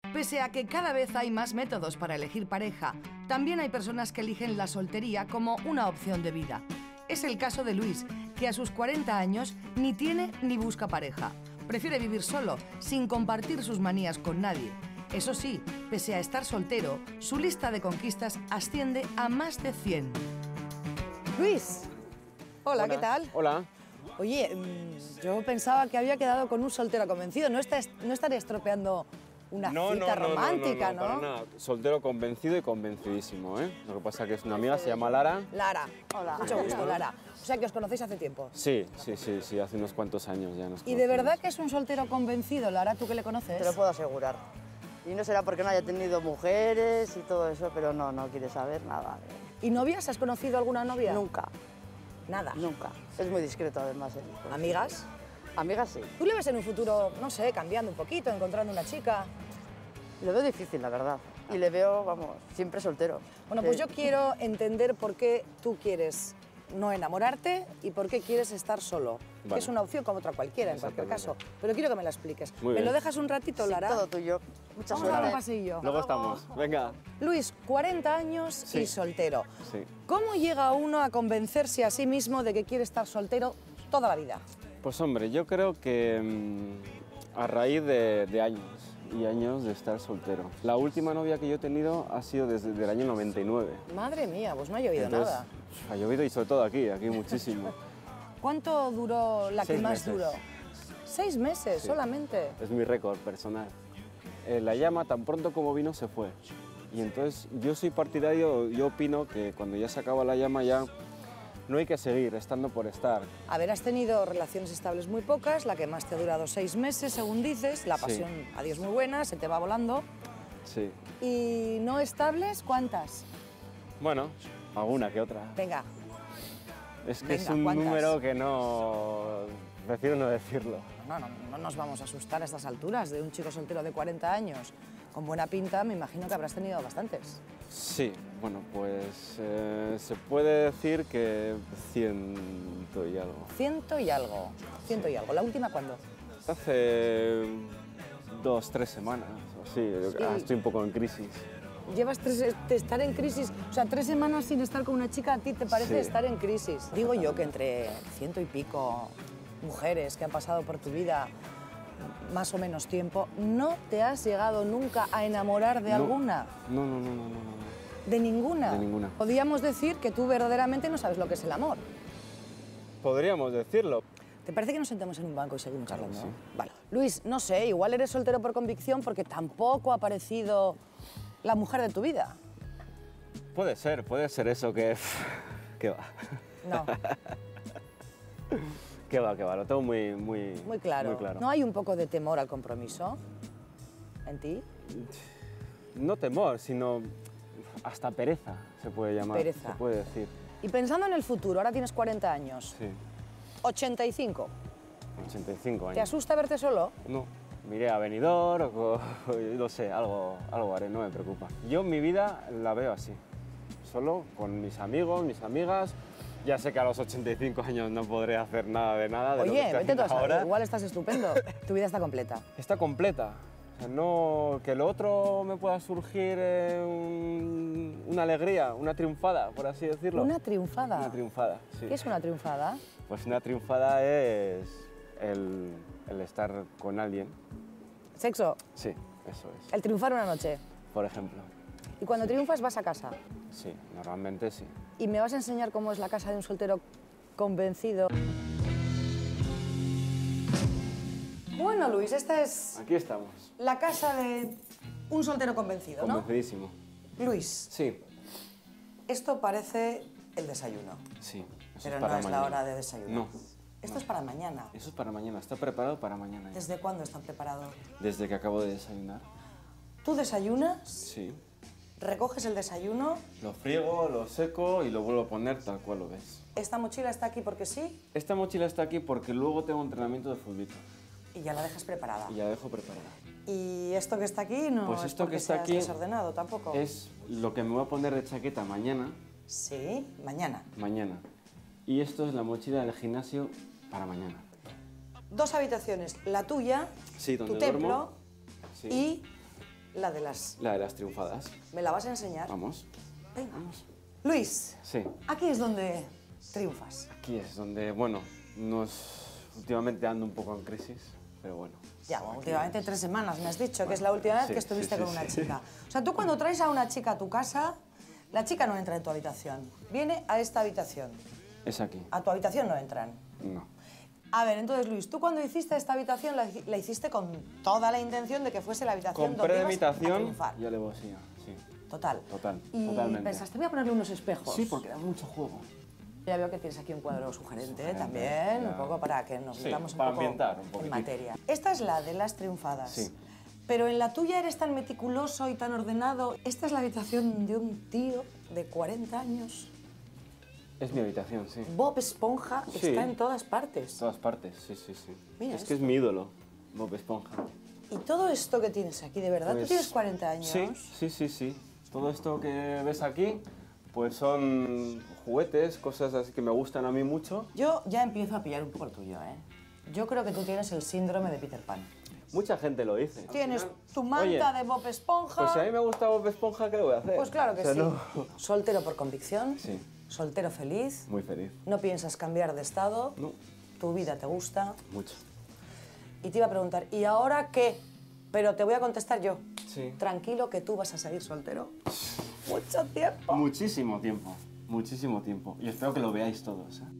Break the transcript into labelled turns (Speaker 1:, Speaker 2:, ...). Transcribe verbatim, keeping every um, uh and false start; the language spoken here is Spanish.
Speaker 1: Pese a que cada vez hay más métodos para elegir pareja, también hay personas que eligen la soltería como una opción de vida. Es el caso de Luis, que a sus cuarenta años ni tiene ni busca pareja. Prefiere vivir solo, sin compartir sus manías con nadie. Eso sí, pese a estar soltero, su lista de conquistas asciende a más de cien.
Speaker 2: Luis, hola,
Speaker 3: Buenas.
Speaker 2: ¿qué tal?
Speaker 3: Hola.
Speaker 2: Oye, mmm, yo pensaba que había quedado con un soltero convencido. No, estás, no estaré estropeando una
Speaker 3: No,
Speaker 2: cita
Speaker 3: no, no,
Speaker 2: romántica,
Speaker 3: no, no,
Speaker 2: ¿no?
Speaker 3: no, para nada. Soltero convencido y convencidísimo, ¿eh? Lo que pasa es que es una amiga, se llama Lara.
Speaker 2: Lara, hola. Mucho gusto, Lara. O sea, que os conocéis hace tiempo.
Speaker 3: Sí, sí, sí, sí, hace unos cuantos años ya nos
Speaker 2: ¿Y de
Speaker 3: conocemos.
Speaker 2: verdad que es un soltero convencido, Lara? ¿Tú que le conoces?
Speaker 4: Te lo puedo asegurar. Y no será porque no haya tenido mujeres y todo eso, pero no, no quiere saber nada.
Speaker 2: ¿Y novias? ¿Has conocido alguna novia?
Speaker 4: Nunca,
Speaker 2: Nada.
Speaker 4: nunca. Es muy discreto además. él.
Speaker 2: ¿Amigas?
Speaker 4: Amigas sí.
Speaker 2: ¿Tú le ves en un futuro, no sé, cambiando un poquito, encontrando una chica?
Speaker 4: Lo veo difícil, la verdad. Y le veo, vamos, siempre soltero.
Speaker 2: Bueno, pues
Speaker 4: Eh,
Speaker 2: yo quiero entender por qué tú quieres no enamorarte y por qué quieres estar solo. Que
Speaker 3: Vale.
Speaker 2: es una opción como otra cualquiera, en cualquier caso.
Speaker 3: Exactamente.
Speaker 2: Pero quiero que me la expliques.
Speaker 3: Muy
Speaker 2: ¿Me
Speaker 3: bien.
Speaker 2: lo dejas un ratito,
Speaker 4: sí,
Speaker 2: Lara?
Speaker 4: todo tuyo. Mucha
Speaker 2: Vamos a dar un
Speaker 4: suerte.
Speaker 2: pasillo.
Speaker 3: Luego estamos. Venga.
Speaker 2: Luis, cuarenta años
Speaker 3: Sí.
Speaker 2: y soltero.
Speaker 3: Sí.
Speaker 2: ¿Cómo llega uno a convencerse a sí mismo de que quiere estar soltero toda la vida?
Speaker 3: Pues hombre, yo creo que mm, a raíz de, de años y años de estar soltero. La última novia que yo he tenido ha sido desde el año noventa y nueve.
Speaker 2: Madre mía, pues no ha llovido
Speaker 3: Entonces,
Speaker 2: nada.
Speaker 3: ha llovido y sobre todo aquí, aquí muchísimo.
Speaker 2: ¿Cuánto duró la que
Speaker 3: Seis
Speaker 2: más
Speaker 3: meses.
Speaker 2: duró? Seis meses
Speaker 3: Sí.
Speaker 2: solamente.
Speaker 3: Es mi récord personal. Eh, la llama tan pronto como vino se fue. Y entonces yo soy partidario, yo opino que cuando ya se acaba la llama ya no hay que seguir estando por estar.
Speaker 2: A ver, has tenido relaciones estables muy pocas, la que más te ha durado seis meses, según dices, la
Speaker 3: Sí.
Speaker 2: pasión, adiós, muy buena, se te va volando.
Speaker 3: Sí.
Speaker 2: ¿Y no estables, cuántas?
Speaker 3: Bueno, alguna que otra.
Speaker 2: Venga,
Speaker 3: Es que
Speaker 2: venga,
Speaker 3: es un
Speaker 2: ¿cuántas?
Speaker 3: número que no... Prefiero no decirlo.
Speaker 2: no, no, no nos vamos a asustar a estas alturas de un chico soltero de cuarenta años. Con buena pinta, me imagino que habrás tenido bastantes.
Speaker 3: Sí, bueno, pues eh, se puede decir que ciento y algo.
Speaker 2: Ciento y algo, ciento y algo. ¿La última cuándo?
Speaker 3: Hace dos, tres semanas, o así.
Speaker 2: Sí.
Speaker 3: Ah, estoy un poco en crisis.
Speaker 2: Llevas tres, de estar en crisis, o sea, tres semanas sin estar con una chica, ¿a ti te parece
Speaker 3: Sí.
Speaker 2: estar en crisis? Digo yo que entre ciento y pico mujeres que han pasado por tu vida más o menos tiempo, ¿no te has llegado nunca a enamorar de
Speaker 3: No.
Speaker 2: alguna?
Speaker 3: No, no, no, no, no, no.
Speaker 2: ¿De ninguna?
Speaker 3: De ninguna.
Speaker 2: Podríamos decir que tú verdaderamente no sabes lo que es el amor.
Speaker 3: Podríamos decirlo.
Speaker 2: ¿Te parece que nos sentemos en un banco y seguimos
Speaker 3: Claro que
Speaker 2: charlando?
Speaker 3: sí.
Speaker 2: Vale. Luis, no sé, igual eres soltero por convicción porque tampoco ha aparecido la mujer de tu vida.
Speaker 3: Puede ser, puede ser eso que... que va.
Speaker 2: No,
Speaker 3: Que va, que va, lo tengo muy, muy,
Speaker 2: muy claro.
Speaker 3: Muy claro.
Speaker 2: ¿No hay un poco de temor al compromiso en ti?
Speaker 3: No temor, sino hasta pereza, se puede llamar.
Speaker 2: Pereza.
Speaker 3: Se puede decir.
Speaker 2: Y pensando en el futuro, ahora tienes cuarenta años,
Speaker 3: Sí,
Speaker 2: ochenta y cinco,
Speaker 3: ochenta y cinco años.
Speaker 2: ¿te asusta verte solo?
Speaker 3: No, miré a Benidorm o, o no sé, algo, algo haré, no me preocupa. Yo mi vida la veo así, solo con mis amigos, mis amigas. Ya sé que a los ochenta y cinco años no podré hacer nada de nada de lo que
Speaker 2: Oye,
Speaker 3: estoy
Speaker 2: vete tú a
Speaker 3: haciendo
Speaker 2: saber,
Speaker 3: ahora.
Speaker 2: igual estás estupendo, tu vida está completa.
Speaker 3: Está completa. O sea, no, que lo otro me pueda surgir eh, un- una alegría, una triunfada, por así decirlo.
Speaker 2: ¿Una triunfada?
Speaker 3: Una triunfada, sí.
Speaker 2: ¿Qué es una triunfada?
Speaker 3: Pues una triunfada es el, el estar con alguien.
Speaker 2: Sexo,
Speaker 3: Sí, eso es.
Speaker 2: el triunfar una noche.
Speaker 3: Por ejemplo.
Speaker 2: Y cuando triunfas vas a casa.
Speaker 3: Sí, normalmente sí.
Speaker 2: ¿Y me vas a enseñar cómo es la casa de un soltero convencido? Bueno, Luis, esta es
Speaker 3: Aquí estamos.
Speaker 2: la casa de un soltero convencido, ¿no?
Speaker 3: Convencidísimo.
Speaker 2: Luis,
Speaker 3: Sí,
Speaker 2: esto parece el desayuno,
Speaker 3: sí. Eso
Speaker 2: pero
Speaker 3: es
Speaker 2: no
Speaker 3: para
Speaker 2: es
Speaker 3: mañana.
Speaker 2: la hora de desayuno.
Speaker 3: No.
Speaker 2: Esto
Speaker 3: no.
Speaker 2: es para mañana.
Speaker 3: Eso es para mañana. Está preparado para mañana. ya.
Speaker 2: ¿Desde cuándo está preparado?
Speaker 3: Desde que acabo de desayunar.
Speaker 2: Tú desayunas,
Speaker 3: Sí.
Speaker 2: recoges el desayuno,
Speaker 3: Lo friego, lo seco y lo vuelvo a poner tal cual lo ves.
Speaker 2: esta mochila está aquí porque sí
Speaker 3: Esta mochila está aquí porque luego tengo entrenamiento de fútbol
Speaker 2: y ya la dejas preparada.
Speaker 3: y ya la dejo preparada.
Speaker 2: ¿Y esto que está aquí no
Speaker 3: Pues
Speaker 2: es
Speaker 3: esto
Speaker 2: porque
Speaker 3: que está
Speaker 2: seas
Speaker 3: aquí
Speaker 2: desordenado tampoco?
Speaker 3: es lo que me voy a poner de chaqueta mañana,
Speaker 2: Sí, mañana.
Speaker 3: mañana. Y esto es la mochila del gimnasio para mañana.
Speaker 2: Dos habitaciones, la tuya,
Speaker 3: Sí, donde
Speaker 2: tu templo
Speaker 3: duermo. Sí.
Speaker 2: y la de las...
Speaker 3: La de las triunfadas.
Speaker 2: ¿Me la vas a enseñar?
Speaker 3: Vamos.
Speaker 2: Venga, vamos. Luis,
Speaker 3: Sí.
Speaker 2: aquí es donde triunfas.
Speaker 3: Aquí es donde, bueno, nos últimamente ando un poco en crisis, pero bueno.
Speaker 2: Ya, bueno, últimamente tres semanas me has dicho, que es la última vez
Speaker 3: sí,
Speaker 2: que estuviste
Speaker 3: sí,
Speaker 2: con
Speaker 3: sí,
Speaker 2: una
Speaker 3: sí.
Speaker 2: chica. O sea, tú cuando traes a una chica a tu casa, la chica no entra en tu habitación. Viene a esta habitación.
Speaker 3: Es aquí.
Speaker 2: A tu habitación no entran.
Speaker 3: No.
Speaker 2: A ver, entonces, Luis, tú cuando hiciste esta habitación la, la hiciste con toda la intención de que fuese la habitación
Speaker 3: Compré de
Speaker 2: donde ibas a
Speaker 3: habitación
Speaker 2: triunfar.
Speaker 3: y alevosía, sí.
Speaker 2: Total.
Speaker 3: Total,
Speaker 2: Y
Speaker 3: totalmente.
Speaker 2: pensaste, voy a ponerle unos espejos.
Speaker 3: Sí, porque da mucho juego.
Speaker 2: Ya veo que tienes aquí un cuadro sugerente,
Speaker 3: Sugerente,
Speaker 2: también,
Speaker 3: ya.
Speaker 2: un poco para que nos
Speaker 3: Sí,
Speaker 2: metamos un
Speaker 3: para
Speaker 2: poco
Speaker 3: ambientar un
Speaker 2: en
Speaker 3: poquitito.
Speaker 2: materia. Esta es la de las triunfadas.
Speaker 3: Sí.
Speaker 2: Pero en la tuya eres tan meticuloso y tan ordenado. Esta es la habitación de un tío de cuarenta años.
Speaker 3: Es mi habitación, sí.
Speaker 2: Bob Esponja
Speaker 3: Sí.
Speaker 2: está en todas partes.
Speaker 3: Todas partes, sí, sí, sí.
Speaker 2: Mira
Speaker 3: es que es
Speaker 2: esto.
Speaker 3: mi ídolo, Bob Esponja.
Speaker 2: Y todo esto que tienes aquí, ¿de verdad?
Speaker 3: Pues,
Speaker 2: ¿Tú tienes cuarenta años?
Speaker 3: Sí, sí, sí, sí. Todo esto que ves aquí, pues son juguetes, cosas así que me gustan a mí mucho.
Speaker 2: Yo ya empiezo a pillar un poco el tuyo, ¿eh? Yo creo que tú tienes el síndrome de Peter Pan.
Speaker 3: Mucha gente lo dice.
Speaker 2: Tienes tu manta
Speaker 3: Oye,
Speaker 2: de Bob Esponja.
Speaker 3: Pues si a mí me gusta Bob Esponja, ¿qué le voy a hacer?
Speaker 2: Pues claro que
Speaker 3: O sea,
Speaker 2: sí.
Speaker 3: no-
Speaker 2: Soltero por convicción.
Speaker 3: Sí.
Speaker 2: Soltero feliz.
Speaker 3: Muy feliz.
Speaker 2: No piensas cambiar de estado.
Speaker 3: No,
Speaker 2: Tu vida te gusta.
Speaker 3: mucho.
Speaker 2: Y te iba a preguntar, ¿y ahora qué? Pero te voy a contestar yo.
Speaker 3: Sí.
Speaker 2: Tranquilo que tú vas a seguir soltero. Mucho tiempo.
Speaker 3: Muchísimo tiempo, muchísimo tiempo. Y espero que lo veáis todos. ¿eh?